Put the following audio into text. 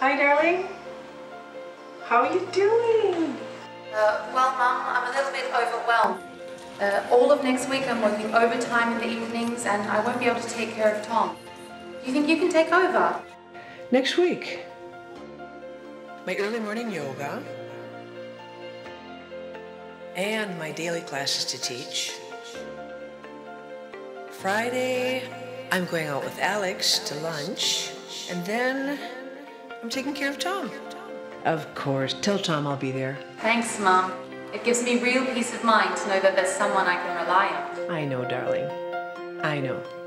Hi, darling. How are you doing? Well, Mum, I'm a little bit overwhelmed. All of next week I'm working overtime in the evenings and I won't be able to take care of Tom. Do you think you can take over? Next week. My early morning yoga, and my daily classes to teach. Friday, I'm going out with Alex to lunch, and then I'm taking care of Tom. Of course. Tell Tom I'll be there. Thanks, Mum. It gives me real peace of mind to know that there's someone I can rely on. I know, darling. I know.